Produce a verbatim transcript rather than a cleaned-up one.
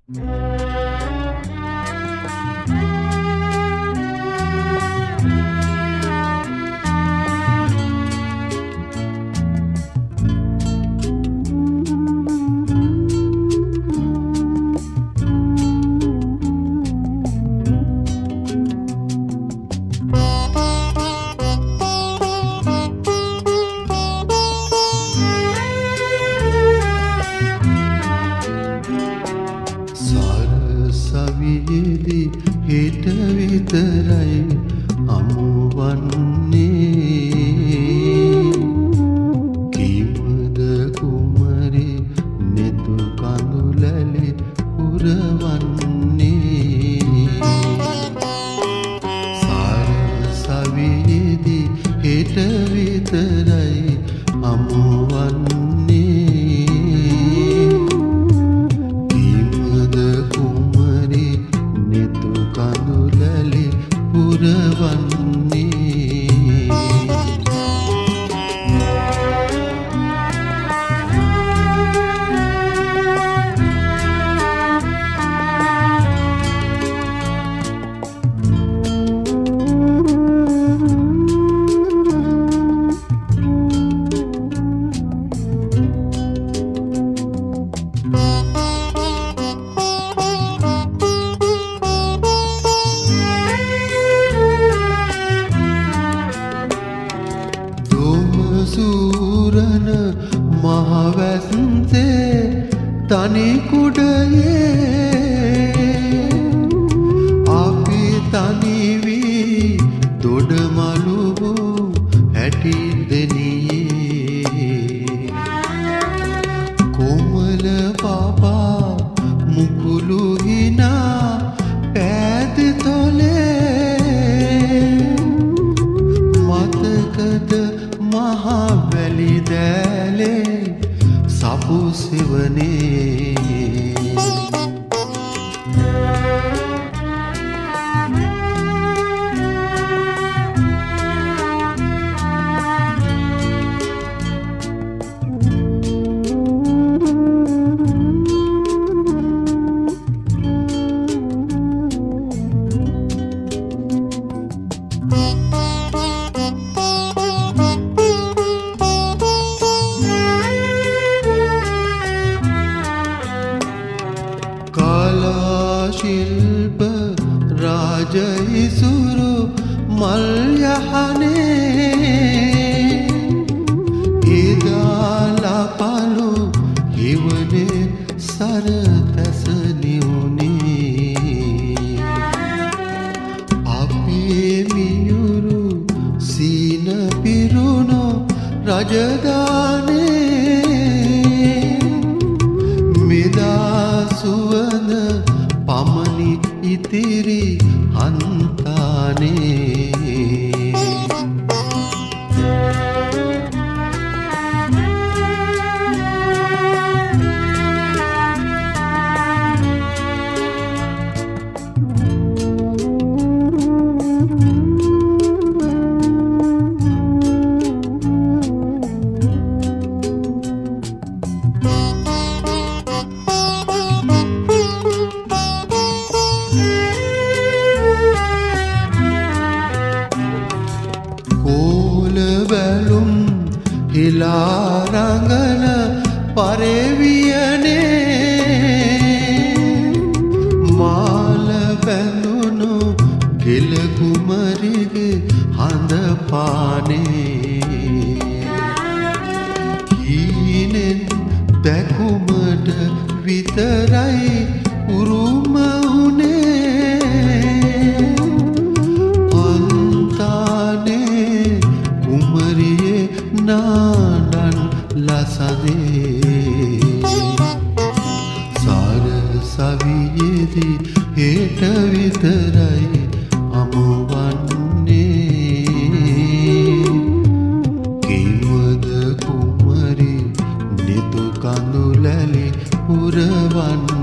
සරසවියේදී හෙට විතරයි හමුවන්නේ කීමද කුමරි නෙතු කඳුලැලි පුරවන්නේ සරසවියේදී හෙට විතරයි හමුවන්නේ කඳුලැලි පුරවන්නේ සූරන මහවැස්සේ තනි කුඩයේ අපි තනි වී දොඩමළු හැටි දෙනියේ කොමල පාපා මුකුළු හිනා පෑද තොලේ මතකද මහා වැලි දැලේ සපු සෙවනේ ශිල්ප රාජයිසුරු මල් යහනේ ඉදාලපලු හිවනේ සරතැස නිවුනේ අපේ මියුරු සීන පිරුණු රජදානේ මෙදා සුවඳ පමණි ඉතිරි හන්තානේ බැලුම් හිලා රඟන පරෙවියනේ මාල බැඳුණු කෙල කුමරිගේ හඳ පානේ හීනෙන් දැකුමට විතරයි උරුම උනේ අන්තානේ කුමරියේ නාඩන් ලසදේ සරසවියේදී හෙට විතරයි හමුවන්නේ කීවද කුමරි නෙතු කඳුලැලි පුරවන්නේ